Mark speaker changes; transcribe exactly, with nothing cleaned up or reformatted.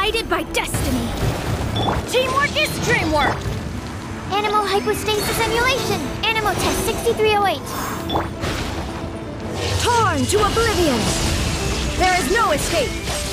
Speaker 1: guided by destiny. Teamwork is dreamwork!
Speaker 2: Animal hypostasis emulation! Animo test sixty-three oh eight!
Speaker 1: Torn to oblivion! There is no escape!